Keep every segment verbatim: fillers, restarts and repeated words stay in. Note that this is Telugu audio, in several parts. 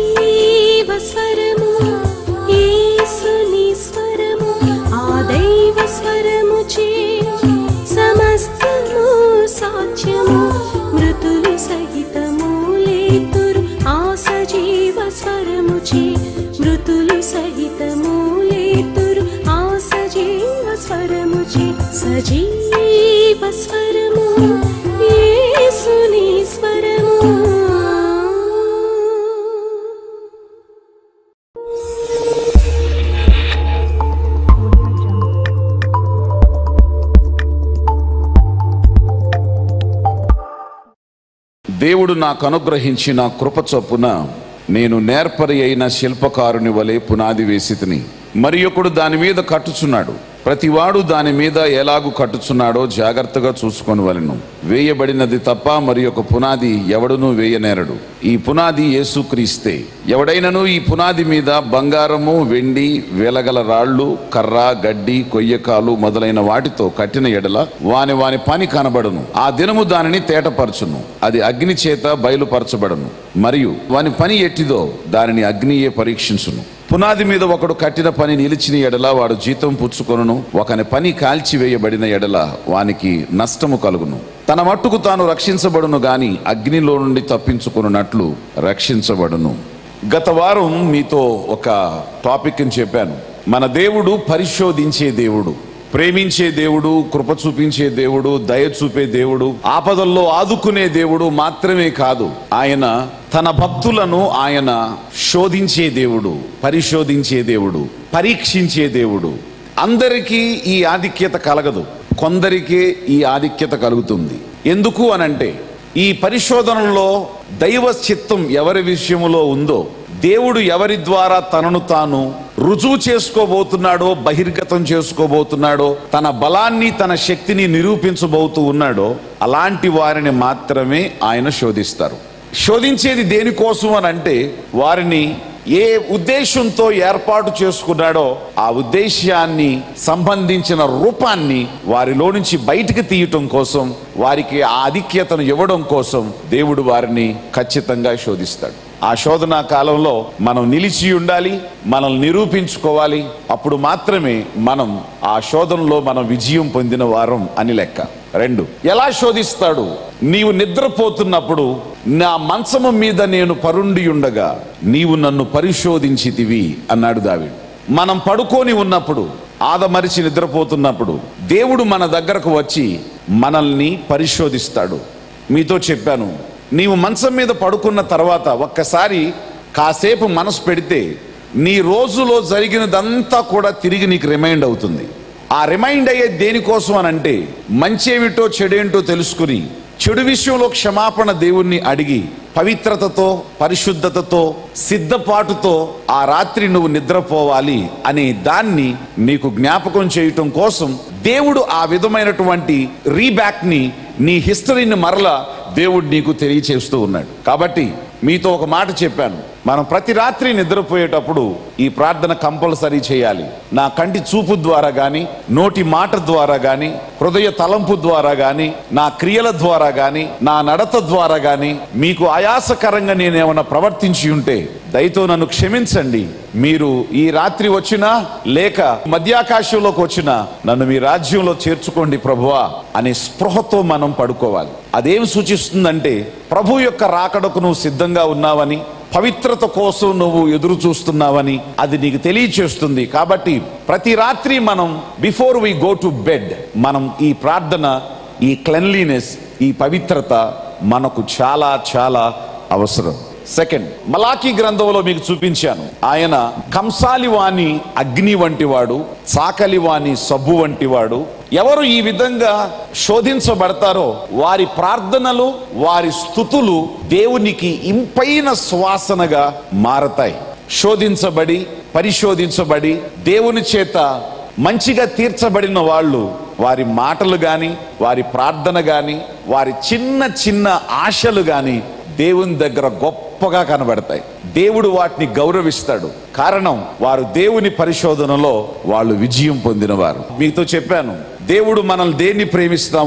సజీవ స్వరము యేసుని స్వరము ఆ దైవ స్వరము చే సమస్తము సాధ్యము మృతులు సహితము లేతురు ఆ సజీవ స్వరము చే మృతులు సహితము లేతురు ఆ సజీవ స్వరము చే సజీవ స్వరము యేసుని స్వరము. దేవుడు నాకు అనుగ్రహించిన కృప చొప్పున నేను నేర్పరి అయిన శిల్పకారుని వలె పునాది వేసితిని, మరి ఒకడు దాని మీద కట్టుచున్నాడు. ప్రతివాడు దాని మీద ఎలాగు కట్టుచున్నాడో జాగ్రత్తగా చూసుకొనవలెను. వేయబడినది తప్ప మరి ఒక పునాది ఎవడునూ వేయనేరడు. ఈ పునాది యేసుక్రీస్తే. ఎవడైనను ఈ పునాది మీద బంగారము, వెండి, వెలగల రాళ్ళు, కర్ర, గడ్డి, కొయ్యకాలు మొదలైన వాటితో కట్టిన ఎడల వాని వాని పని కనబడును. ఆ దినము దానిని తేటపరచును, అది అగ్ని చేత బయలుపరచబడును. మరియు వాని పని ఎట్టిదో దానిని అగ్నియే పరీక్షించును. పునాది మీద ఒకడు కట్టిన పని నిలిచిన ఎడల వాడు జీతం పుచ్చుకొనును. ఒకని పని కాల్చివేయబడిన ఎడల వానికి నష్టము కలుగును. తన మట్టుకు తాను రక్షించబడును గాని అగ్నిలో నుండి తప్పించుకున్నట్లు రక్షించబడును. గత వారం మీతో ఒక టాపిక్ అని చెప్పాను. మన దేవుడు పరిశోధించే దేవుడు, ప్రేమించే దేవుడు, కృప చూపించే దేవుడు, దయ చూపే దేవుడు, ఆపదల్లో ఆదుకునే దేవుడు మాత్రమే కాదు, ఆయన తన భక్తులను ఆయన శోధించే దేవుడు, పరిశోధించే దేవుడు, పరీక్షించే దేవుడు. అందరికీ ఈ ఆధిక్యత కలగదు, కొందరికే ఈ ఆధిక్యత కలుగుతుంది. ఎందుకు అనంటే ఈ పరిశోధనలో దైవ చిత్తం ఎవరి విషయములో ఉందో, దేవుడు ఎవరి ద్వారా తనను తాను రుజువు చేసుకోబోతున్నాడో, బహిర్గతం చేసుకోబోతున్నాడో, తన బలాన్ని తన శక్తిని నిరూపించబోతూ ఉన్నాడో అలాంటి వారిని మాత్రమే ఆయన శోధిస్తారు. శోధించేది దేనికోసం అని అంటే వారిని ఏ ఉద్దేశంతో ఏర్పాటు చేసుకున్నాడో ఆ ఉద్దేశాన్ని సంబంధించిన రూపాన్ని వారిలో నుంచి బయటికి తీయటం కోసం, వారికి ఆ ఆధిక్యతను ఇవ్వడం కోసం దేవుడు వారిని ఖచ్చితంగా శోధిస్తాడు. ఆ శోధనా కాలంలో మనం నిలిచి ఉండాలి, మనల్ని నిరూపించుకోవాలి. అప్పుడు మాత్రమే మనం ఆ శోధనలో మనం విజయం పొందిన వారం అని లెక్క. రెండు, ఎలా శోధిస్తాడు? నీవు నిద్రపోతున్నప్పుడు నా మంచము మీద నేను పరుండి ఉండగా నీవు నన్ను పరిశోధించితివి అన్నాడు దావీదు. మనం పడుకొని ఉన్నప్పుడు, ఆదమరిచి నిద్రపోతున్నప్పుడు దేవుడు మన దగ్గరకు వచ్చి మనల్ని పరిశోధిస్తాడు. మీతో చెప్పాను, నీవు మంచం మీద పడుకున్న తర్వాత ఒక్కసారి కాసేపు మనసు పెడితే నీ రోజులో జరిగినదంతా కూడా తిరిగి నీకు రిమైండ్ అవుతుంది. ఆ రిమైండ్ అయ్యే దేనికోసం అనంటే మంచేమిటో చెడేంటో తెలుసుకుని చెడు విషయంలో క్షమాపణ దేవుణ్ణి అడిగి పవిత్రతతో, పరిశుద్ధతతో, సిద్ధపాటుతో ఆ రాత్రి నువ్వు నిద్రపోవాలి అనే దాన్ని నీకు జ్ఞాపకం చేయటం కోసం దేవుడు ఆ విధమైనటువంటి రీబ్యాక్ ని, నీ హిస్టరీని మరలా దేవుడు నీకు తెలియచేస్తూ ఉన్నాడు. కాబట్టి మీతో ఒక మాట చెప్పాను, మనం ప్రతి రాత్రి నిద్రపోయేటప్పుడు ఈ ప్రార్థన కంపల్సరీ చేయాలి. నా కంటి చూపు ద్వారా గాని, నోటి మాట ద్వారా గాని, హృదయ తలంపు ద్వారా గాని, నా క్రియల ద్వారా గాని, నా నడత ద్వారా గాని మీకు ఆయాసకరంగా నేనేమన్నా ప్రవర్తించి ఉంటే దయతో నన్ను క్షమించండి. మీరు ఈ రాత్రి వచ్చినా లేక మధ్యాకాశంలోకి వచ్చినా నన్ను మీ రాజ్యంలో చేర్చుకోండి ప్రభువా అనే స్పృహతో మనం పడుకోవాలి. అదేం సూచిస్తుందంటే ప్రభు యొక్క రాకడకు నువ్వు సిద్ధంగా ఉన్నావని, పవిత్రత కోసం నువ్వు ఎదురు చూస్తున్నావని అది నీకు తెలియచేస్తుంది. కాబట్టి ప్రతి రాత్రి మనం before we go to bed మనం ఈ ప్రార్థన, ఈ క్లెన్లీనెస్, ఈ పవిత్రత మనకు చాలా చాలా అవసరం. సెకండ్, మలాకీ గ్రంథంలో మీకు చూపించాను, ఆయన కంసాలివాణి అగ్ని వంటివాడు, చాకలివాణి సబ్బు వంటివాడు. ఎవరు ఈ విధంగా శోధించబడతారో వారి ప్రార్థనలు, వారి స్తుతులు దేవునికి ఇంపైన సువాసనగా మారతాయి. శోధించబడి, పరిశోధించబడి దేవుని చేత మంచిగా తీర్చబడిన వాళ్ళు వారి మాటలు గాని, వారి ప్రార్థన గాని, వారి చిన్న చిన్న ఆశలు గాని దేవుని దగ్గర గొప్పగా కనబడతాయి. దేవుడు వాటిని గౌరవిస్తాడు. కారణం వారు దేవుని పరిశోధనలో వాళ్ళు విజయం పొందినవారు. మీతో చెప్పాను, దేవుడు మనల్ని దేన్ని ప్రేమిస్తామో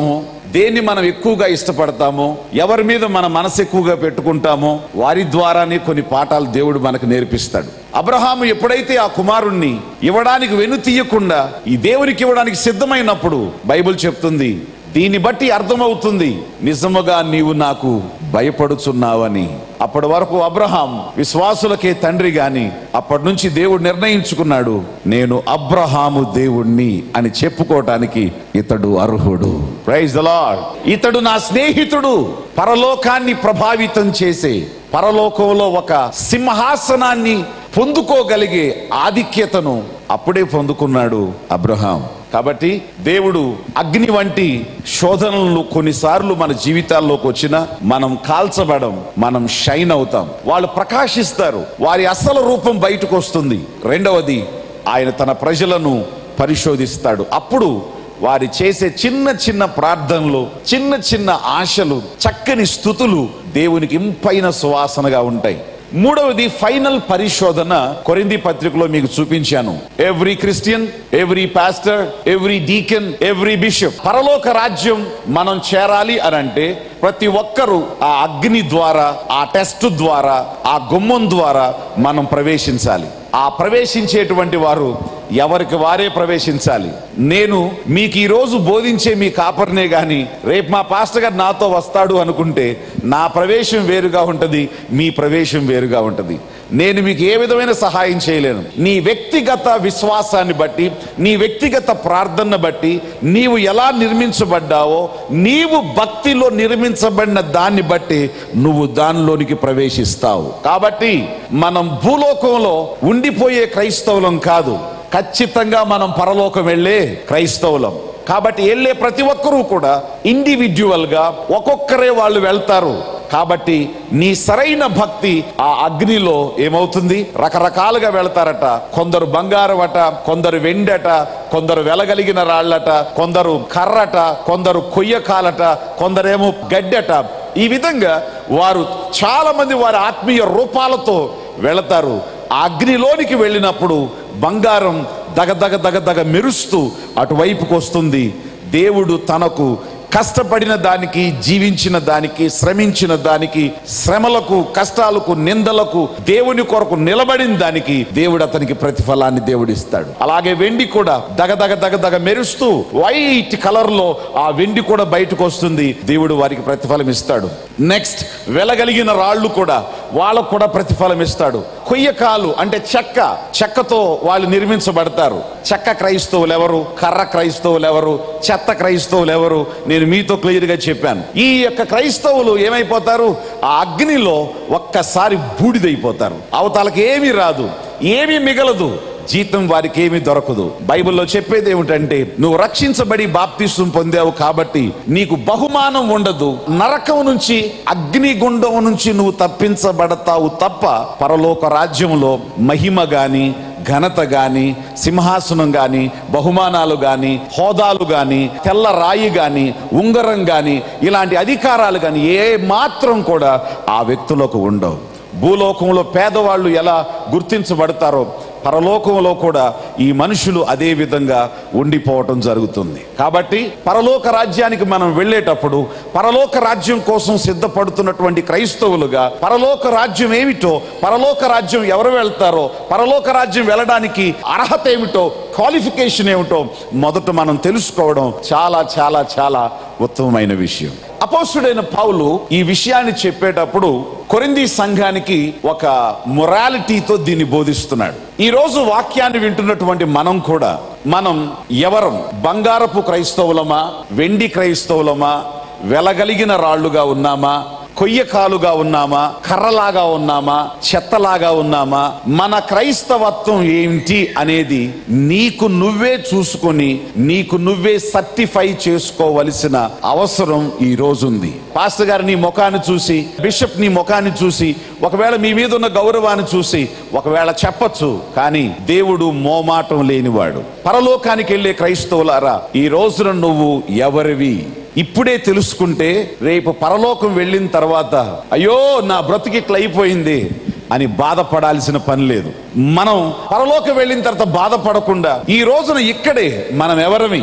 దేన్ని మనం ఎక్కువగా ఇష్టపడతామో, ఎవరి మీద మన మనసు ఎక్కువగా పెట్టుకుంటామో వారి ద్వారానే కొన్ని పాఠాలు దేవుడు మనకు నేర్పిస్తాడు. అబ్రహాము ఎప్పుడైతే ఆ కుమారుణ్ణి ఇవ్వడానికి వెను తీయకుండా ఈ దేవునికి ఇవ్వడానికి సిద్ధమైనప్పుడు బైబిల్ చెప్తుంది, దీన్ని బట్టి అర్థమవుతుంది నిజముగా నీవు నాకు భయపడుచున్నావని. అప్పటి వరకు అబ్రహాం విశ్వాసులకే తండ్రి గాని అప్పటి నుంచి దేవుడు నిర్ణయించుకున్నాడు, నేను అబ్రహాము దేవుణ్ణి అని చెప్పుకోవటానికి ఇతడు అర్హుడు. Praise the lord. ఇతడు నా స్నేహితుడు. పరలోకాన్ని ప్రభావితం చేసే, పరలోకంలో ఒక సింహాసనాన్ని పొందుకోగలిగే ఆధిక్యతను అప్పుడే పొందుకున్నాడు అబ్రహాం. కాబట్టి దేవుడు అగ్ని వంటి శోధనలు కొన్నిసార్లు మన జీవితాల్లోకి వచ్చినా మనం కాల్చబడం, మనం షైన్ అవుతాం. వాళ్ళు ప్రకాశిస్తారు, వారి అసలు రూపం బయటకు వస్తుంది. రెండవది, ఆయన తన ప్రజలను పరిశోధిస్తాడు. అప్పుడు వారి చేసే చిన్న చిన్న ప్రార్థనలు, చిన్న చిన్న ఆశలు, చక్కని స్తుతులు దేవునికి ఇంపైన సువాసనగా ఉంటాయి. మూడవది ఫైనల్ పరిశోధన కొరింథీ పత్రికలో మీకు చూపించాను. Every Christian, every pastor, every deacon, every bishop, పరలోక రాజ్యం మనం చేరాలి అని అంటే ప్రతి ఒక్కరూ ఆ అగ్ని ద్వారా, ఆ టెస్ట్ ద్వారా, ఆ గుమ్మం ద్వారా మనం ప్రవేశించాలి. ఆ ప్రవేశించేటువంటి వారు ఎవరికి వారే ప్రవేశించాలి. నేను మీకు ఈ రోజు బోధించే మీ కాపర్నే గాని రేపు మా పాస్టర్ గారు నాతో వస్తాడు అనుకుంటే నా ప్రవేశం వేరుగా ఉంటది, మీ ప్రవేశం వేరుగా ఉంటది. నేను మీకు ఏ విధమైన సహాయం చేయలేను. నీ వ్యక్తిగత విశ్వాసాన్ని బట్టి, నీ వ్యక్తిగత ప్రార్థనను బట్టి, నీవు ఎలా నిర్మించబడ్డావో, నీవు భక్తిలో నిర్మించబడిన దాన్ని బట్టి నువ్వు దానిలోనికి ప్రవేశిస్తావు. కాబట్టి మనం భూలోకంలో ఉండిపోయే క్రైస్తవులం కాదు, ఖచ్చితంగా మనం పరలోకం వెళ్ళే క్రైస్తవులం. కాబట్టి వెళ్ళే ప్రతి ఒక్కరూ కూడా ఇండివిడ్యువల్ గా ఒక్కొక్కరే వాళ్ళు వెళ్తారు. కాబట్టి నీ సరైన భక్తి ఆ అగ్నిలో ఏమవుతుంది, రకరకాలుగా వెళ్తారట. కొందరు బంగారం అట, కొందరు వెండట, కొందరు వెలగలిగిన రాళ్లట, కొందరు కర్రట, కొందరు కొయ్యకాలట, కొందరేమో గడ్డట. ఈ విధంగా వారు చాలా మంది వారి ఆత్మీయ రూపాలతో వెళతారు. ఆ అగ్నిలోనికి వెళ్ళినప్పుడు బంగారం దగదగ దగదగ మెరుస్తూ అటువైపుకు వస్తుంది. దేవుడు తనకు కష్టపడిన దానికి, జీవించిన దానికి, శ్రమించిన దానికి, శ్రమలకు, కష్టాలకు, నిందలకు దేవుని కొరకు నిలబడిన దానికి దేవుడు అతనికి ప్రతిఫలాన్ని దేవుడు ఇస్తాడు. అలాగే వెండి కూడా దగదగ దగదగ మెరుస్తూ వైట్ కలర్ లో ఆ వెండి కూడా బయటకు వస్తుంది, దేవుడు వారికి ప్రతిఫలం ఇస్తాడు. నెక్స్ట్ వెలగలిగిన రాళ్ళు కూడా వాళ్ళకు కూడా ప్రతిఫలం ఇస్తాడు. కొయ్యకాలు అంటే చెక్క, చెక్కతో వాళ్ళు నిర్మించబడతారు. చెక్క క్రైస్తవులు ఎవరు, కర్ర క్రైస్తవులు ఎవరు, చెత్త క్రైస్తవులు ఎవరు, నేను మీతో క్లియర్ గా చెప్పాను. ఈ యొక్క క్రైస్తవులు ఏమైపోతారు, ఆ అగ్నిలో ఒక్కసారి బూడిదైపోతారు. అవతలకి ఏమీ రాదు, ఏమీ మిగలదు, జీతం వారికి ఏమీ దొరకదు. బైబిల్లో చెప్పేది ఏమిటంటే, నువ్వు రక్షించబడి బాప్తిస్మం పొందావు కాబట్టి నీకు బహుమానం ఉండదు. నరకం నుంచి, అగ్నిగుండం నుంచి నువ్వు తప్పించబడతావు తప్ప పరలోక రాజ్యంలో మహిమ గాని, ఘనత గాని, సింహాసనం గాని, బహుమానాలు గాని, హోదాలు గాని, తెల్ల రాయి గాని, ఉంగరం గాని, ఇలాంటి అధికారాలు గాని ఏ మాత్రం కూడా ఆ వ్యక్తులకు ఉండవు. భూలోకంలో పేదవాళ్ళు ఎలా గుర్తించబడతారో పరలోకంలో కూడా ఈ మనుషులు అదే విధంగా ఉండిపోవటం జరుగుతుంది. కాబట్టి పరలోక రాజ్యానికి మనం వెళ్ళేటప్పుడు పరలోక రాజ్యం కోసం సిద్ధపడుతున్నటువంటి క్రైస్తవులుగా పరలోక రాజ్యం ఏమిటో, పరలోక రాజ్యం ఎవరు వెళ్తారో, పరలోక రాజ్యం వెళ్ళడానికి అర్హత ఏమిటో, క్వాలిఫికేషన్ ఏమిటో మొదట మనం తెలుసుకోవడం చాలా చాలా చాలా ఉత్తమమైన విషయం. అపోస్తుడైన పౌలు ఈ విషయాన్ని చెప్పేటప్పుడు కొరింథీ సంఘానికి ఒక మొరాలిటీతో దీన్ని బోధిస్తున్నాడు. ఈ రోజు వాక్యాన్ని వింటున్నటువంటి మనం కూడా, మనం ఎవరం? బంగారపు క్రైస్తవులమా, వెండి క్రైస్తవులమా, వెలగలిగిన రాళ్లుగా ఉన్నామా, కొయ్యకాలుగా ఉన్నామా, కర్రలాగా ఉన్నామా, చెత్తలాగా ఉన్నామా? మన క్రైస్తవత్వం ఏంటి అనేది నీకు నువ్వే చూసుకొని నీకు నువ్వే సర్టిఫై చేసుకోవలసిన అవసరం ఈ రోజు ఉంది. పాస్టర్ గారు నీ ముఖాన్ని చూసి, బిషప్ నీ ముఖాన్ని చూసి, ఒకవేళ మీ మీద ఉన్న గౌరవాన్ని చూసి ఒకవేళ చెప్పచ్చు, కానీ దేవుడు మోమాటం లేనివాడు. పరలోకానికి వెళ్ళే క్రైస్తవులారా, ఈ రోజున నువ్వు ఎవరివి ఇప్పుడే తెలుసుకుంటే రేపు పరలోకం వెళ్ళిన తర్వాత అయ్యో నా బ్రతికిట్లా అయిపోయింది అని బాధపడాల్సిన పని లేదు. మనం పరలోకం వెళ్ళిన తర్వాత బాధపడకుండా ఈ రోజున ఇక్కడే మనం ఎవరమి,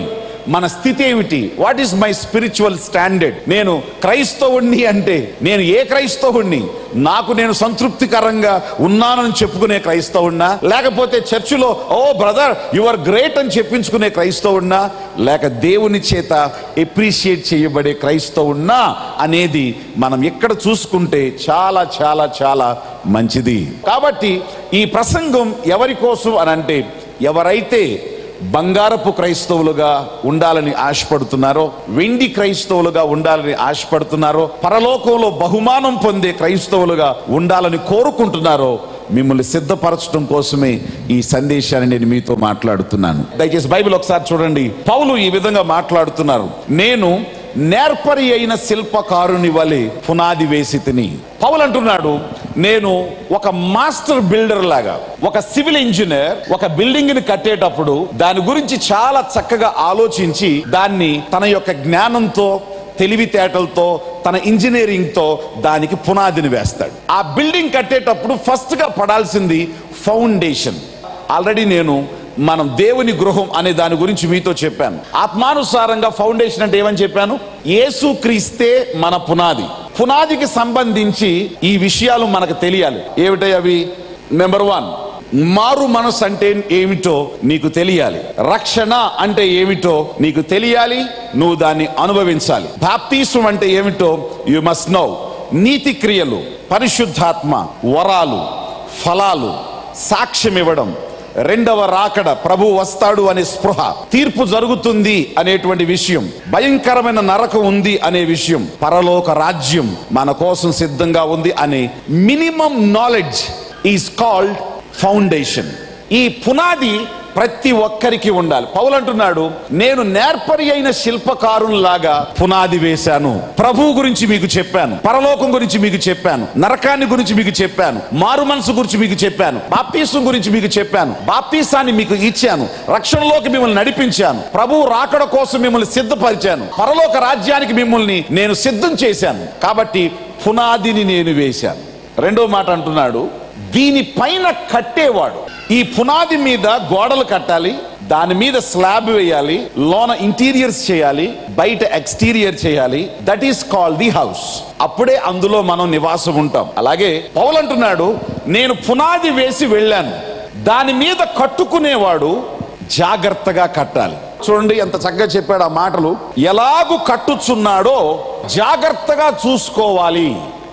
మన స్థితి ఏమిటి? What is my spiritual standard? నేను క్రైస్తవుణ్ణి అంటే నేను ఏ క్రైస్తవుణ్ణి? నాకు నేను సంతృప్తికరంగా ఉన్నానని చెప్పుకునే క్రైస్తవుణ్ణా, లేకపోతే చర్చిలో oh brother you are great అని చెప్పించుకునే క్రైస్తవుణ్ణా, లేక దేవుని చేత ఎప్రిషియేట్ చేయబడే క్రైస్తవుణ్ణా అనేది మనం ఎక్కడ చూసుకుంటే చాలా చాలా చాలా మంచిది. కాబట్టి ఈ ప్రసంగం ఎవరి కోసం అని అంటే, ఎవరైతే బంగారపు క్రైస్తవులుగా ఉండాలని ఆశపడుతున్నారో, వెండి క్రైస్తవులుగా ఉండాలని ఆశపడుతున్నారో, పరలోకంలో బహుమానం పొందే క్రైస్తవులుగా ఉండాలని కోరుకుంటున్నారో, మిమ్మల్ని సిద్ధపరచడం కోసమే ఈ సందేశాన్ని నేను మీతో మాట్లాడుతున్నాను. దయచేసి బైబిల్ ఒకసారి చూడండి. పౌలు ఈ విధంగా మాట్లాడుతున్నారు, నేను నేర్పరి అయిన శిల్పకారుని వలె పునాది వేసి తిని. పౌలు అంటున్నాడు, నేను ఒక మాస్టర్ బిల్డర్ లాగా, ఒక సివిల్ ఇంజనీర్ ఒక బిల్డింగ్ ని కట్టేటప్పుడు దాని గురించి చాలా చక్కగా ఆలోచించి దాన్ని తన యొక్క జ్ఞానంతో, తెలివితేటలతో, తన ఇంజనీరింగ్ తో దానికి పునాదిని వేస్తాడు. ఆ బిల్డింగ్ కట్టేటప్పుడు ఫస్ట్ గా పడాల్సింది ఫౌండేషన్. ఆల్రెడీ నేను మనం దేవుని గృహం అనే దాని గురించి మీతో చెప్పాను. ఆత్మానుసారంగా ఫౌండేషన్ అంటే ఏమని చెప్పాను? యేసు క్రీస్తే మన పునాది. పునాదికి సంబంధించి ఈ విషయాలు మనకు తెలియాలి. ఏమిటై అవి? నెంబర్ వన్, మారు మనసు అంటే ఏమిటో నీకు తెలియాలి. రక్షణ అంటే ఏమిటో నీకు తెలియాలి, నువ్వు దాన్ని అనుభవించాలి. బాప్తిస్మం అంటే ఏమిటో యు మస్ట్ నో. నీతి క్రియలు, పరిశుద్ధాత్మ, వరాలు, ఫలాలు, సాక్ష్యం ఇవ్వడం, రెండవ రాకడ, ప్రభు వస్తాడు అనే స్పృహ, తీర్పు జరుగుతుంది అనేటువంటి విషయం, భయంకరమైన నరకం ఉంది అనే విషయం, పరలోక రాజ్యం మన కోసం సిద్ధంగా ఉంది అనే minimum knowledge is called foundation. ఈ పునాది ప్రతి ఒక్కరికి ఉండాలి. పౌలు అంటున్నాడు, నేను నేర్పరి అయిన శిల్పకారులాగా పునాది వేశాను. ప్రభు గురించి మీకు చెప్పాను, పరలోకం గురించి మీకు చెప్పాను, నరకాన్ని గురించి మీకు చెప్పాను, మారు మనసు గురించి మీకు చెప్పాను, బాప్తిసం గురించి మీకు చెప్పాను, బాప్తిసాన్ని మీకు ఇచ్చాను, రక్షణలోకి మిమ్మల్ని నడిపించాను, ప్రభు రాకడ కోసం మిమ్మల్ని సిద్ధపరిచాను, పరలోక రాజ్యానికి మిమ్మల్ని నేను సిద్ధం చేశాను. కాబట్టి పునాదిని నేను వేశాను. రెండో మాట అంటున్నాడు, దీనిపైన కట్టేవాడు. ఈ పునాది మీద గోడలు కట్టాలి, దాని మీద స్లాబ్ వేయాలి, లోన ఇంటీరియర్స్ చేయాలి, బయట ఎక్స్టీరియర్ చేయాలి. That is called the house. అప్పుడే అందులో మనం నివాసం ఉంటాం. అలాగే పౌలు అంటున్నాడు, నేను పునాది వేసి వెళ్ళాను, దాని మీద కట్టుకునేవాడు జాగ్రత్తగా కట్టాలి. చూడండి ఎంత చక్కగా చెప్పాడు ఆ మాటలు. ఎలాగు కట్టుచున్నాడో జాగ్రత్తగా చూసుకోవాలి.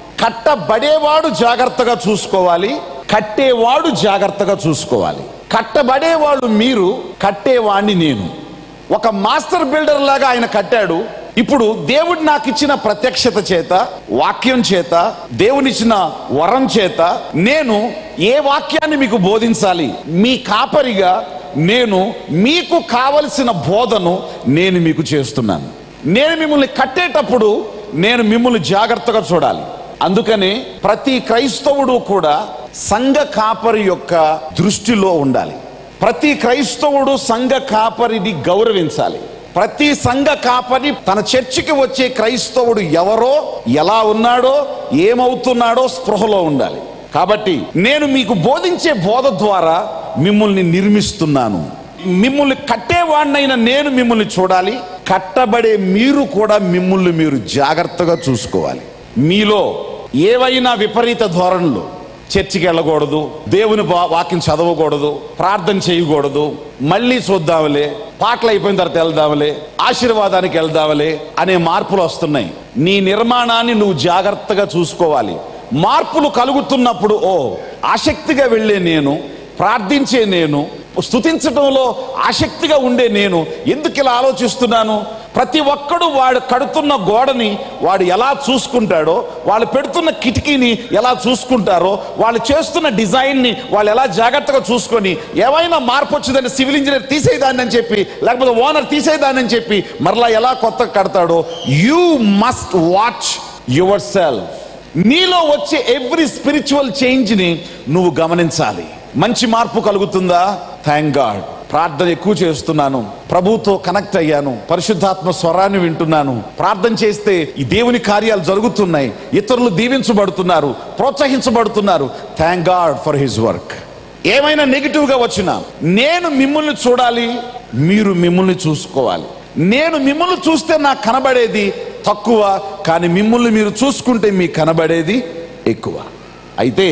కట్టబడేవాడు జాగ్రత్తగా చూసుకోవాలి, కట్టేవాడు జాగ్రత్తగా చూసుకోవాలి. కట్టబడేవాడు మీరు, కట్టేవాడిని నేను. ఒక మాస్టర్ బిల్డర్ లాగా ఆయన కట్టాడు. ఇప్పుడు దేవుడు నాకు ఇచ్చిన ప్రత్యక్షత చేత, వాక్యం చేత, దేవునిచ్చిన వరం చేత నేను ఏ వాక్యాన్ని మీకు బోధించాలి, మీ కాపరిగా నేను మీకు కావలసిన బోధను నేను మీకు చేస్తున్నాను. నేను మిమ్మల్ని కట్టేటప్పుడు నేను మిమ్మల్ని జాగ్రత్తగా చూడాలి. అందుకనే ప్రతి క్రైస్తవుడు కూడా సంఘ కాపరి యొక్క దృష్టిలో ఉండాలి. ప్రతి క్రైస్తవుడు సంఘ కాపరిని గౌరవించాలి. ప్రతి సంఘ కాపరి తన చర్చికి వచ్చే క్రైస్తవుడు ఎవరో, ఎలా ఉన్నాడో, ఏమవుతున్నాడో స్పృహలో ఉండాలి. కాబట్టి నేను మీకు బోధించే బోధ ద్వారా మిమ్మల్ని నిర్మిస్తున్నాను. మిమ్మల్ని కట్టేవాడినైనా నేను మిమ్మల్ని చూడాలి, కట్టబడే మీరు కూడా మిమ్మల్ని మీరు జాగ్రత్తగా చూసుకోవాలి. మీలో ఏవైనా విపరీత ధోరణులు, చర్చికి వెళ్ళకూడదు, దేవుని వాక్యం చదవకూడదు, ప్రార్థన చేయకూడదు, మళ్ళీ చూద్దాంలే, పాటలు అయిపోయిన తర్వాత వెళ్దాంలే, ఆశీర్వాదానికి వెళ్దాంలే అనే మార్పులు వస్తున్నాయి. నీ నిర్మాణాన్ని నువ్వు జాగ్రత్తగా చూసుకోవాలి. మార్పులు కలుగుతున్నప్పుడు ఓ ఆసక్తిగా వెళ్ళే నేను, ప్రార్థించే నేను, స్తుతించడంలో ఆసక్తిగా ఉండే నేను ఎందుకు ఇలా ఆలోచిస్తున్నాను? ప్రతి ఒక్కడు వాడు కడుతున్న గోడని వాడు ఎలా చూసుకుంటాడో, వాళ్ళు పెడుతున్న కిటికీని ఎలా చూసుకుంటారో, వాళ్ళు చేస్తున్న డిజైన్ని వాళ్ళు ఎలా జాగ్రత్తగా చూసుకొని, ఏమైనా మార్పు వచ్చిందని సివిల్ ఇంజనీర్ తీసేదాన్ని అని చెప్పి, లేకపోతే ఓనర్ తీసేదాన్ని అని చెప్పి మరలా ఎలా కొత్తగా కడతాడో, you must watch yourself. నీలో వచ్చే ఎవ్రీ స్పిరిచువల్ చేంజ్ ని నువ్వు గమనించాలి. మంచి మార్పు కలుగుతుందా? Thank God. ప్రార్థన ఎక్కువ చేస్తున్నాను, ప్రభుతో కనెక్ట్ అయ్యాను, పరిశుద్ధాత్మ స్వరాన్ని వింటున్నాను, ప్రార్థన చేస్తే ఈ దేవుని కార్యాలు జరుగుతున్నాయి, ఇతరులు దీవించబడుతున్నారు, ప్రోత్సహించబడుతున్నారు. Thank God for his work. ఏమైనా నెగిటివ్ గా వచ్చినా నేను మిమ్మల్ని చూడాలి, మీరు మిమ్మల్ని చూసుకోవాలి. నేను మిమ్మల్ని చూస్తే నాకు కనబడేది తక్కువ, కానీ మిమ్మల్ని మీరు చూసుకుంటే మీకు కనబడేది ఎక్కువ. అయితే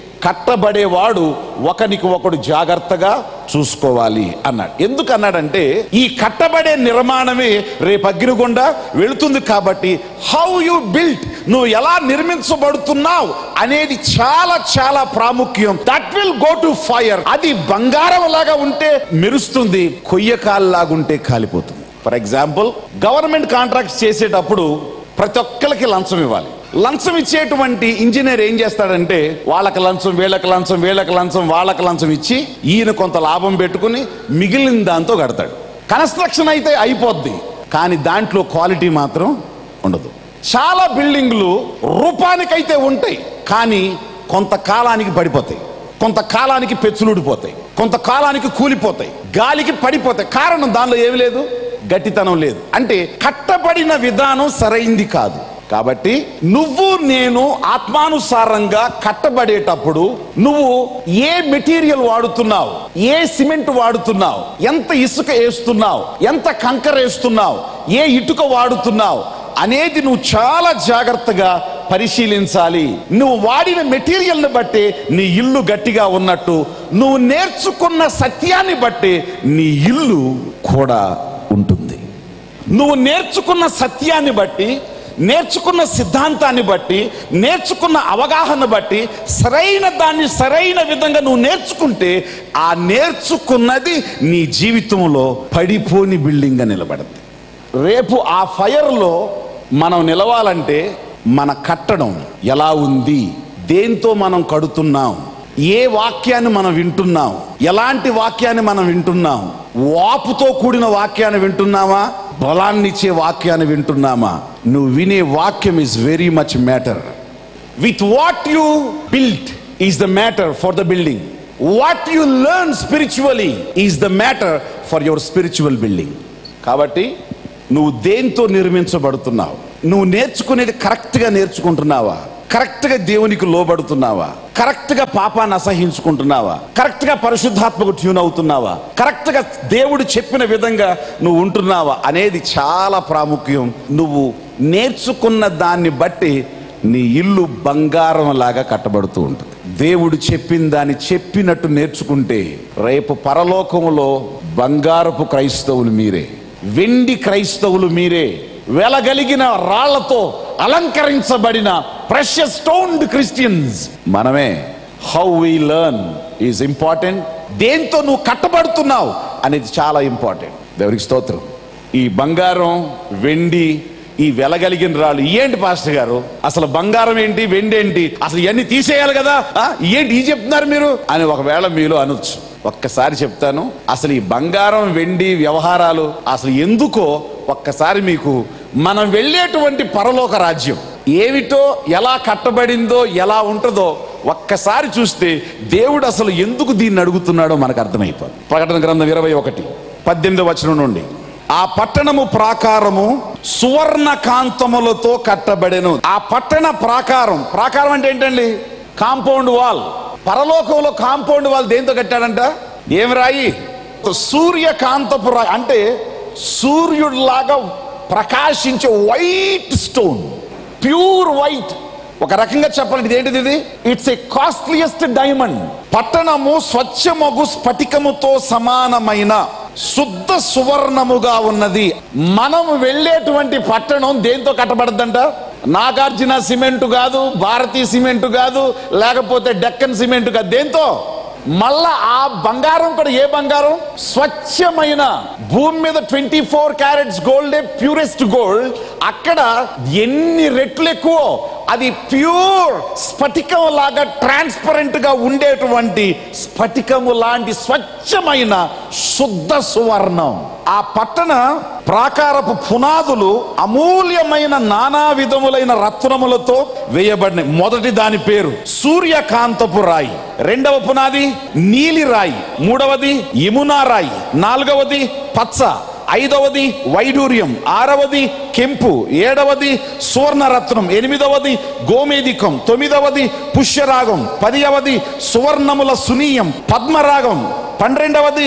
కట్టబడేవాడు ఒకనికి ఒకడు జాగ్రత్తగా చూసుకోవాలి అన్నాడు. ఎందుకు అన్నాడంటే ఈ కట్టబడే నిర్మాణమే రేపు అగ్నిగుండా వెళుతుంది కాబట్టి హౌ యు బిల్ట్, నువ్వు ఎలా నిర్మించబడుతున్నావు అనేది చాలా చాలా ప్రాముఖ్యం. That will go to fire. అది బంగారం లాగా ఉంటే మెరుస్తుంది, కొయ్యకాల్లాగా ఉంటే కాలిపోతుంది. ఫర్ ఎగ్జాంపుల్, గవర్నమెంట్ కాంట్రాక్ట్స్ చేసేటప్పుడు ప్రతి ఒక్కరికి లంచం ఇవ్వాలి. లంచం ఇచ్చేటువంటి ఇంజనీర్ ఏం చేస్తాడంటే వాళ్ళకి లంచం, వీళ్ళకి లంచం, వీళ్ళకి లంచం, వాళ్ళకి లంచం ఇచ్చి ఈయన కొంత లాభం పెట్టుకుని మిగిలిన దాంతో కడతాడు. కన్స్ట్రక్షన్ అయితే అయిపోద్ది, కానీ దాంట్లో క్వాలిటీ మాత్రం ఉండదు. చాలా బిల్డింగ్లు రూపానికైతే ఉంటాయి, కానీ కొంతకాలానికి పడిపోతాయి, కొంతకాలానికి పెచ్చులుడిపోతాయి, కొంతకాలానికి కూలిపోతాయి, గాలికి పడిపోతాయి. కారణం దానిలో ఏమి లేదు, గట్టితనం లేదు. అంటే కట్టబడిన విధానం సరైంది కాదు. కాబట్టి నువ్వు నేను ఆత్మానుసారంగా కట్టబడేటప్పుడు నువ్వు ఏ మెటీరియల్ వాడుతున్నావు, ఏ సిమెంట్ వాడుతున్నావు, ఎంత ఇసుక వేస్తున్నావు, ఎంత కంకర వేస్తున్నావు, ఏ ఇటుక వాడుతున్నావు అనేది నువ్వు చాలా జాగ్రత్తగా పరిశీలించాలి. నువ్వు వాడిన మెటీరియల్ని బట్టి నీ ఇల్లు గట్టిగా ఉన్నట్టు, నువ్వు నేర్చుకున్న సత్యాన్ని బట్టి నీ ఇల్లు కూడా ఉంటుంది. నువ్వు నేర్చుకున్న సత్యాన్ని బట్టి, నేర్చుకున్న సిద్ధాంతాన్ని బట్టి, నేర్చుకున్న అవగాహన బట్టి సరైన దాన్ని సరైన విధంగా నువ్వు నేర్చుకుంటే ఆ నేర్చుకున్నది నీ జీవితంలో పడిపోని బిల్డింగ్గా నిలబడుతుంది. రేపు ఆ ఫైర్లో మనం నిలవాలంటే మన కట్టడం ఎలా ఉంది, దేంతో మనం కడుతున్నాం, ఏ వాక్యాన్ని మనం వింటున్నాం, ఎలాంటి వాక్యాన్ని మనం వింటున్నాం, వాపుతో కూడిన వాక్యాన్ని వింటున్నామా, బలాన్నిచ్చే వాక్యాన్ని వింటున్నామా? నువ్వు వినే వాక్యం is very much matter. With what you built is the matter for the building. What you learn spiritually is the matter for your spiritual building. కాబట్టి నువ్వు దేంతో నిర్మించబడుతున్నావు, నువ్వు నేర్చుకునేది కరెక్ట్గా నేర్చుకుంటున్నావా, కరెక్ట్గా దేవునికి లోబడుతున్నావా, కరెక్ట్గా పాపాన్ని అసహించుకుంటున్నావా, కరెక్ట్గా పరిశుద్ధాత్మకు ట్యూన్ అవుతున్నావా, కరెక్ట్గా దేవుడు చెప్పిన విధంగా నువ్వు ఉంటున్నావా అనేది చాలా ప్రాముఖ్యం. నువ్వు నేర్చుకున్న దాన్ని బట్టి నీ ఇల్లు బంగారం లాగా కట్టబడుతూ ఉంటుంది. దేవుడు చెప్పిన దాన్ని చెప్పినట్టు నేర్చుకుంటే రేపు పరలోకంలో బంగారపు క్రైస్తవులు మీరే, వెండి క్రైస్తవులు మీరే, వెలగలిగిన రాళ్లతో అలంకరించబడిన ప్రెషియస్ స్టోన్డ్ క్రిస్టియన్స్ మనమే. How we learn is important. దేంతో నువ్వు కట్టబడుతున్నావు అనేది చాలా ఇంపార్టెంట్. దేవునికి స్తోత్రం. ఈ బంగారం, వెండి, ఈ వెలగలిగిన రాళ్ళు ఏంటి పాస్టర్ గారు, అసలు బంగారం ఏంటి, వెండి ఏంటి, అసలు ఇవన్నీ తీసేయాలి కదా, ఏంటి ఈ చెప్తున్నారు మీరు అని ఒకవేళ మీలో అనొచ్చు. ఒక్కసారి చెప్తాను, అసలు ఈ బంగారం వెండి వ్యవహారాలు అసలు ఎందుకో ఒక్కసారి మీకు మనం వెళ్ళేటువంటి పరలోక రాజ్యం ఏమిటో, ఎలా కట్టబడిందో, ఎలా ఉంటుందో ఒక్కసారి చూస్తే దేవుడు అసలు ఎందుకు దీన్ని అడుగుతున్నాడో మనకు అర్థమైపోతుంది. ప్రకటన గ్రంథం ఇరవై ఒకటి పద్దెనిమిది వచనం నుండి, ఆ పట్టణము ప్రాకారము సువర్ణ కాంతములతో కట్టబడెను. ఆ పట్టణ ప్రాకారం, ప్రాకారం అంటే ఏంటండి, కాంపౌండ్ వాల్. పరలోకంలో కాంపౌండ్ వాల్ దేంతో కట్టాడంట, ఏమి రాయి, సూర్యకాంతపు రాయి. అంటే సూర్యుడిలాగా ప్రకాశించే వైట్ స్టోన్, ప్యూర్ వైట్. ఒక రకంగా చెప్పాలంటే ఇదేంటిది, ఇది ఇట్స్ ఏ కాస్ట్లీయెస్ట్ డైమండ్. పట్టణము స్వచ్ఛమగు స్ఫటికముతో సమానమైన శుద్ధ సువర్ణముగా ఉన్నది. మనం వెళ్ళేటువంటి పట్టణం దేంతో కట్టబడద్దంట, నాగార్జున సిమెంట్ కాదు, భారతీయ సిమెంట్ కాదు, లేకపోతే డెక్కన్ సిమెంట్ కాదు. దేంతో, మళ్ళా ఆ బంగారం కూడా ఏ బంగారం, స్వచ్ఛమైన భూమి మీద ట్వంటీ ఫోర్ క్యారెట్స్ గోల్డే ప్యూరెస్ట్ గోల్డ్. అక్కడ ఎన్ని రెట్లు ఎక్కువ, అది ప్యూర్ స్ఫటికం లాగా ట్రాన్స్పరెంట్ గా ఉండేటువంటి స్ఫటికము లాంటి స్వచ్ఛమైన శుద్ధ సువర్ణం. ఆ పట్టణ ప్రాకారపు పునాదులు అమూల్యమైన నానా విధములైన రత్నములతో వేయబడినాయి. మొదటి దాని పేరు సూర్యకాంతపు రాయి, రెండవ పునాది నీలి రాయి, మూడవది యమునా రాయి, నాలుగవది పచ్చ, ఐదవది వైడూర్యం, ఆరవది కెంపు, ఏడవది సువర్ణరత్నం, ఎనిమిదవది గోమేదికం, తొమ్మిదవది పుష్యరాగం, పదివది సువర్ణముల సునీయం, పద్మరాగం, పన్నెండవది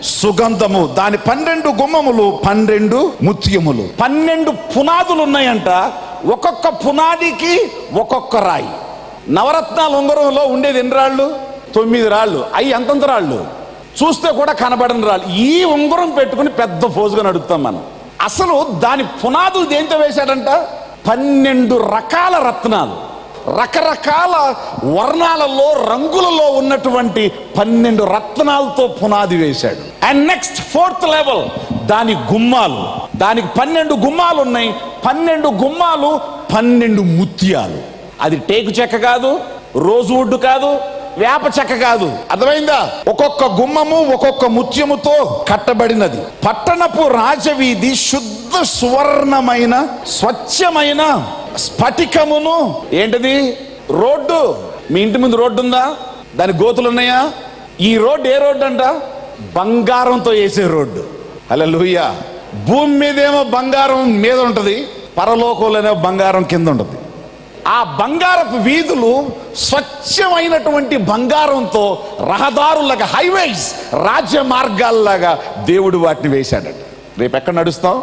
సుగంధము. దాని పన్నెండు గుమ్మములు, పన్నెండు ముత్యములు. పన్నెండు పునాదులు ఉన్నాయంట. ఒక్కొక్క పునాదికి ఒక్కొక్క రాయి. నవరత్నాల ఉంగరంలో ఉండేది ఎన్ని రాళ్ళు? తొమ్మిది రాళ్ళు. అవి ఎంతంత రాళ్ళు? చూస్తే కూడా కనబడని రాళ్ళు. ఈ ఉంగరం పెట్టుకుని పెద్ద ఫోజుగా నడుపుతాం మనం. అసలు దాని పునాదులు దేంతో వేశాడంట? పన్నెండు రకాల రత్నాలు, రకరకాల వర్ణాలలో, రంగులలో ఉన్నటువంటి పన్నెండు రత్నాలతో పునాది వేశాడు. అండ్ నెక్స్ట్ ఫోర్త్ లెవెల్, దాని గుమ్మాలు. దానికి పన్నెండు గుమ్మాలు ఉన్నాయి. పన్నెండు గుమ్మాలు పన్నెండు ముత్యాలు. అది టేకు చెక్క కాదు, రోజు వుడ్ కాదు, వేప చెక్క కాదు. అర్థమైందా? ఒక్కొక్క గుమ్మము ఒక్కొక్క ముత్యముతో కట్టబడినది. పట్టణపు రాజవీధి శుద్ధ సువర్ణమైన స్వచ్ఛమైన స్ఫటికమును. ఏంటిది? రోడ్డు. మీ ఇంటి ముందు రోడ్డు ఉందా? దాని గోతులు ఉన్నాయా? ఈ రోడ్డు ఏ రోడ్డు అంట? బంగారంతో వేసే రోడ్డు. హల్లెలూయా. భూమి మీదేమో బంగారం మీద ఉంటది, పరలోకంలోనేమో బంగారం కింద ఉంటది. ఆ బంగారపు వీధులు స్వచ్ఛమైనటువంటి బంగారంతో రహదారులాగా, హైవేస్, రాజ్య మార్గాల్లాగా దేవుడు వాటిని వేశాడట. రేపు ఎక్కడ నడుస్తావు?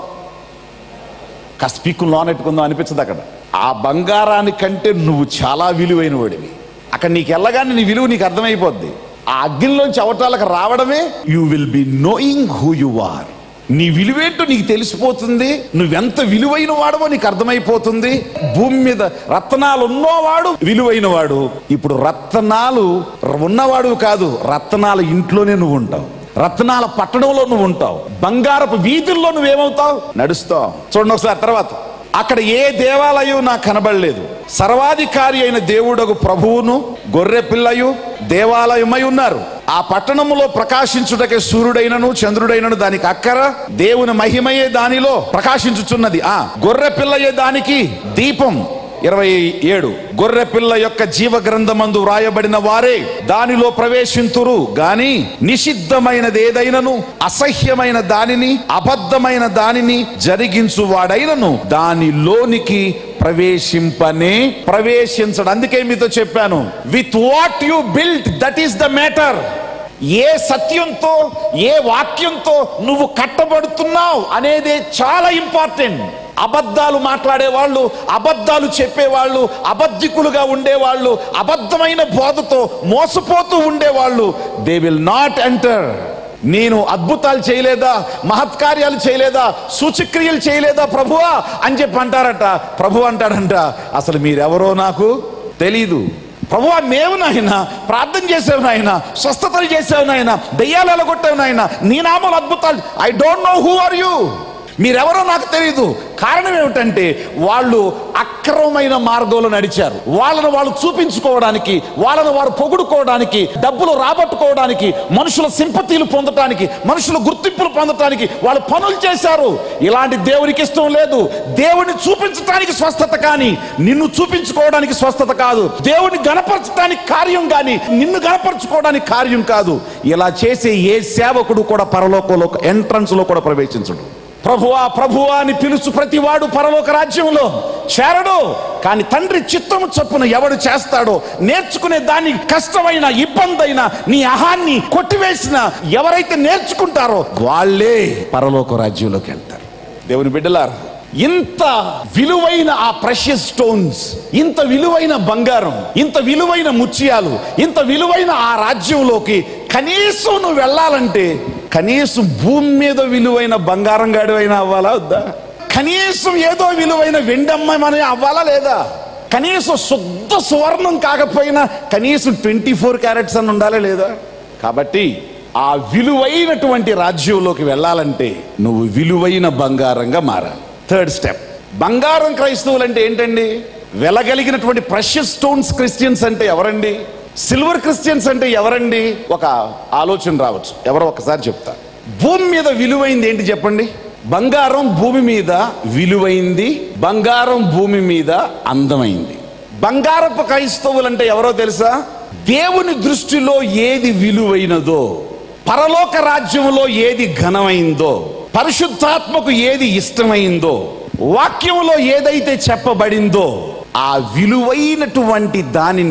కాస్త పీక్కులు లోనెట్టుకుందాం అనిపించదు అక్కడ. ఆ బంగారానికంటే నువ్వు చాలా విలువైన వాడివి. అక్కడ నీకు వెళ్ళగానే నీ విలువ నీకు అర్థమైపోద్ది. ఆ అగ్నిలోంచి అవటాలకు రావడమే you will be knowing who you are. నీ విలువేంటో నీకు తెలిసిపోతుంది. నువ్వెంత విలువైన వాడవో నీకు అర్థమైపోతుంది. భూమి మీద రత్నాలు ఉన్నవాడు విలువైన వాడు. ఇప్పుడు రత్నాలు ఉన్నవాడు కాదు, రత్నాల ఇంట్లోనే నువ్వు ఉంటావు, రత్నాల పట్టణంలో నువ్వు ఉంటావు, బంగారపు వీధుల్లో నువ్వేమవుతావు? నడుస్తావు. చూడండి ఒకసారి తర్వాత. అక్కడ ఏ దేవాలయం నాకు కనబడలేదు. సర్వాధికారి అయిన దేవుడగు ప్రభువును గొర్రె పిల్లయు దేవాలయమై ఉన్నారు. ఆ పట్టణములో ప్రకాశించుటకే సూర్యుడైనను చంద్రుడైనను దానికి అక్కర, దేవుని మహిమయే దానిలో ప్రకాశించుచున్నది. ఆ గొర్రె పిల్లయే దానికి దీపం. ఇరవై ఏడు, గొర్రె పిల్ల యొక్క జీవ గ్రంథమందు వ్రాయబడిన వారే దానిలో ప్రవేశింతురు గాని నిషిద్ధమైనది ఏదైనను, అసహ్యమైన దానిని, అబద్ధమైన దానిని జరిగించు వాడైనను దానిలోనికి ప్రవేశింపనే ప్రవేశించడు. అందుకే మీతో చెప్పాను, with what you built that is the matter. ఏ సత్యంతో, ఏ వాక్యంతో నువ్వు కట్టబడుతున్నావు అనేది చాలా ఇంపార్టెంట్. అబద్ధాలు మాట్లాడేవాళ్ళు, అబద్ధాలు చెప్పేవాళ్ళు, అబద్ధికులుగా ఉండేవాళ్ళు, అబద్ధమైన బోధతో మోసపోతూ ఉండేవాళ్ళు, దే విల్ నాట్ ఎంటర్. నేను అద్భుతాలు చేయలేదా, మహత్కార్యాలు చేయలేదా, సూచక్రియలు చేయలేదా ప్రభువా అని చెప్పి అంటారట. ప్రభు అంటాడంట, అసలు మీరెవరో నాకు తెలీదు. ప్రభువా మేము నాయన ప్రార్థన చేసావు నాయన, స్వస్థతలు చేసావు నాయన, దెయ్యాలు ఎలగొట్టావు నాయన, నీ నామలు అద్భుతాలు. I don't know who are you. మీరెవరో నాకు తెలియదు. కారణం ఏమిటంటే వాళ్ళు అక్రమమైన మార్గంలో నడిచారు. వాళ్ళను వాళ్ళు చూపించుకోవడానికి, వాళ్ళను వారు పొగుడుకోవడానికి, డబ్బులు రాబట్టుకోవడానికి, మనుషుల సింపతీలు పొందటానికి, మనుషుల గుర్తింపులు పొందటానికి వాళ్ళు పనులు చేశారు. ఇలాంటి దేవునికి ఇష్టం లేదు. దేవుని చూపించడానికి స్వస్థత కానీ నిన్ను చూపించుకోవడానికి స్వస్థత కాదు. దేవుని గణపరచడానికి కార్యం కానీ నిన్ను గణపరచుకోవడానికి కార్యం కాదు. ఇలా చేసే ఏ సేవకుడు కూడా పరలోకంలో ఎంట్రన్స్ లో కూడా ప్రవేశించడు. ప్రభువా ప్రభువా అని పిలుచు ప్రతివాడు పరలోక రాజ్యంలో చేరడు. కానీ తండ్రి చిత్తము చొప్పున ఎవడు చేస్తాడో, నేర్చుకునే దాన్ని కష్టమైన, ఇబ్బంది అయినా, నీ అహాన్ని కొట్టివేసిన ఎవరైతే నేర్చుకుంటారో వాళ్ళే పరలోక రాజ్యంలోకి వెళ్తారు. దేవుని బిడ్డలారా, ఇంత విలువైన ఆ ప్రెషియస్ స్టోన్స్, ఇంత విలువైన బంగారం, ఇంత విలువైన ముత్యాలు, ఇంత విలువైన ఆ రాజ్యంలోకి కనీసం నువ్వు వెళ్ళాలంటే కనీసం భూమి మీద విలువైన బంగారం గాడివైనా అవ్వాలా వద్దా? కనీసం ఏదో విలువైన వెండమ్మని అవ్వాలా లేదా? కనీసం శుద్ధ సువర్ణం కాకపోయినా కనీసం ట్వంటీ ఫోర్ క్యారెట్స్ అని ఉండాలా లేదా? కాబట్టి ఆ విలువైనటువంటి రాజ్యంలోకి వెళ్ళాలంటే నువ్వు విలువైన బంగారంగా మారాలి. థర్డ్ స్టెప్, బంగారం క్రైస్తవులు అంటే ఏంటండి? వెలగలిగినటువంటి ప్రెషియస్ స్టోన్స్ క్రిస్టియన్స్ అంటే ఎవరండి? సిల్వర్ క్రిస్టియన్స్ అంటే ఎవరండి? ఒక ఆలోచన రావచ్చు. ఎవరో ఒకసారి చెప్తా. భూమి మీద విలువైంది ఏంటి చెప్పండి? బంగారం భూమి మీద విలువైంది, బంగారం భూమి మీద అందమైంది. బంగారపు క్రైస్తవులు అంటే ఎవరో తెలుసా? దేవుని దృష్టిలో ఏది విలువైనదో, పరలోక రాజ్యంలో ఏది ఘనమైందో, పరిశుద్ధాత్మకు ఏది ఇష్టమైందో, వాక్యంలో ఏదైతే చెప్పబడిందో ఆ విలువైనటువంటి దానిని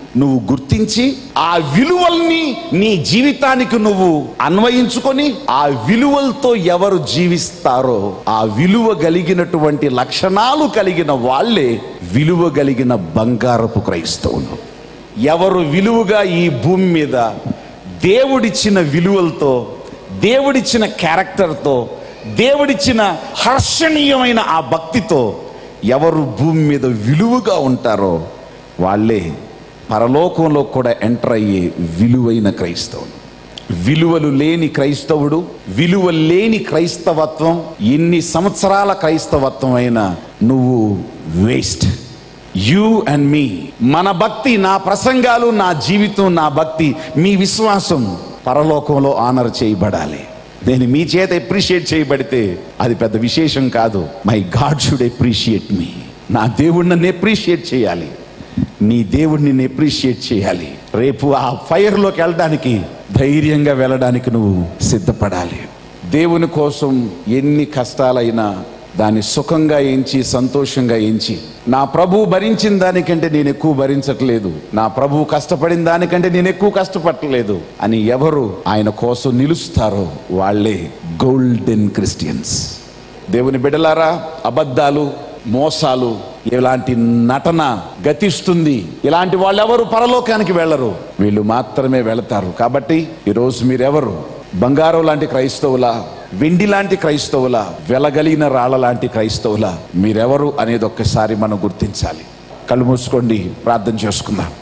నువ్వు గుర్తించి ఆ విలువల్ని నీ జీవితానికి నువ్వు అన్వయించుకొని ఆ విలువలతో ఎవరు జీవిస్తారో ఆ విలువ కలిగినటువంటి లక్షణాలు కలిగిన వాళ్ళే విలువ కలిగిన బంగారపు క్రైస్తవులు. ఎవరు విలువగా ఈ భూమి మీద దేవుడిచ్చిన విలువలతో, దేవుడిచ్చిన క్యారెక్టర్తో, దేవుడిచ్చిన హర్షణీయమైన ఆ భక్తితో ఎవరు భూమి మీద విలువగా ఉంటారో వాళ్ళే పరలోకంలో కూడా ఎంటర్ అయ్యే విలువైన క్రైస్తవుడు. విలువలు లేని క్రైస్తవుడు, విలువ లేని క్రైస్తవత్వం, ఎన్ని సంవత్సరాల క్రైస్తవత్వం అయినా నువ్వు వేస్ట్. యూ అండ్ మీ, మన భక్తి, నా ప్రసంగాలు, నా జీవితం, నా భక్తి, మీ విశ్వాసం పరలోకంలో ఆనర్ చేయబడాలి. నేను మీ చేత అప్రిషియేట్ చేయబడితే అది పెద్ద విశేషం కాదు. My God should appreciate me. నా దేవుడు నన్ను అప్రిషియేట్ చేయాలి, నీ దేవుడిని నేను అప్రిషియేట్ చేయాలి. రేపు ఆ ఫైర్లోకి వెళ్ళడానికి, ధైర్యంగా వెళ్ళడానికి నువ్వు సిద్ధపడాలి. దేవుని కోసం ఎన్ని కష్టాలైనా దాన్ని సుఖంగా ఎంచి, సంతోషంగా ఎంచి, నా ప్రభు భరించిన దానికంటే నేను ఎక్కువ భరించట్లేదు, నా ప్రభు కష్టపడిన దానికంటే నేను ఎక్కువ కష్టపడలేదు అని ఎవరు ఆయన కోసం నిలుస్తారో వాళ్ళే గోల్డెన్ క్రిస్టియన్స్. దేవుని బిడ్డలారా, అబద్ధాలు, మోసాలు, ఇలాంటి నటన గతిస్తుంది. ఇలాంటి వాళ్ళు ఎవరు పరలోకానికి వెళ్ళరు, వీళ్ళు మాత్రమే వెళతారు. కాబట్టి ఈరోజు మీరెవరు? బంగారం లాంటి క్రైస్తవులా, వెండి లాంటి క్రైస్తవులా, వెలగలిగిన రాళ్ళ లాంటి క్రైస్తవులా? మీరెవరు అనేది ఒక్కసారి మనం గుర్తించాలి. కళ్ళు మూసుకోండి, ప్రార్థన చేసుకుందాం.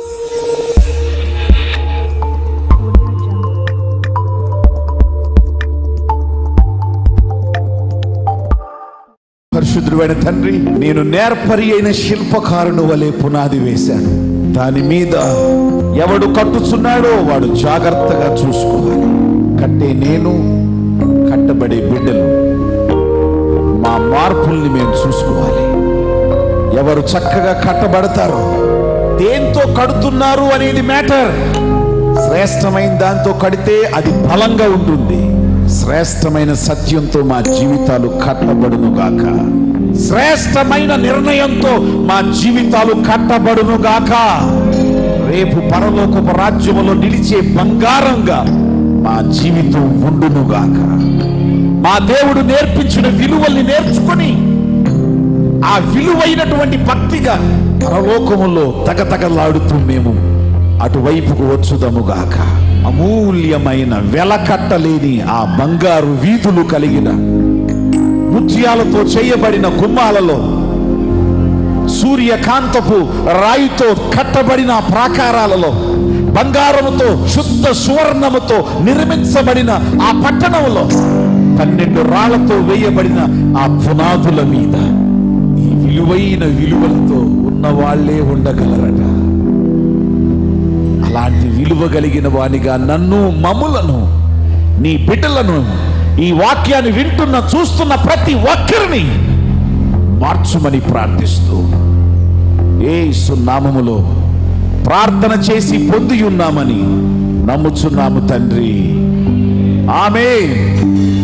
పరిశుద్ధుడైన తండ్రి, నేను నేర్పరి అయిన శిల్పకారుని వలె పునాది వేశాను. దాని మీద ఎవడు కట్టుచున్నాడో వాడు జాగ్రత్తగా చూసుకోవాలి. కట్టే నేను, కట్టబడే బిడ్డలు, మా మార్పుల్ని మేము చూసుకోవాలి. ఎవరు చక్కగా కట్టబడతారో, దేంతో కడుతున్నారు అనేది మ్యాటర్. శ్రేష్టమైన దాంతో కడితే అది బలంగా ఉంటుంది. శ్రేష్టమైన సత్యంతో మా జీవితాలు కట్టబడును గాక. శ్రేష్టమైన నిర్ణయంతో మా జీవితాలు కట్టబడును గాక. రేపు పరలోకపు రాజ్యములో నిలిచే బంగారంగా మా జీవితం ఉండును గాక. మా దేవుడు నేర్పించిన విలువల్ని నేర్చుకొని ఆ విలువైనటువంటి భక్తిగా పరలోకములో తగతగలాడుతూ మేము అటువైపుకు వచ్చుదము గాక. అమూల్యమైన వెలకట్టలేని ఆ బంగారు వీధులు కలిగిన, ముత్యాలతో చేయబడిన గుమ్మాలలో, సూర్యకాంతపు రాయితో కట్టబడిన ప్రాకారాలలో, బంగారముతో, శుద్ధ సువర్ణముతో నిర్మించబడిన ఆ పట్టణంలో, పన్నెండు రాళ్లతో వేయబడిన ఆ పునాదుల మీద ఈ విలువైన విలువలతో ఉన్న వాళ్లే ఉండగలరట. అలాంటి విలువ కలిగిన వానిగా నన్ను, మమ్ములను, నీ బిడ్డలను, ఈ వాక్యాన్ని వింటున్న, చూస్తున్న ప్రతి ఒక్కరిని మార్చుమని ప్రార్థిస్తూ యేసు నామములో ప్రార్థన చేసి పొంది ఉన్నామని నమ్ముచున్నాము తండ్రి. ఆమేన్.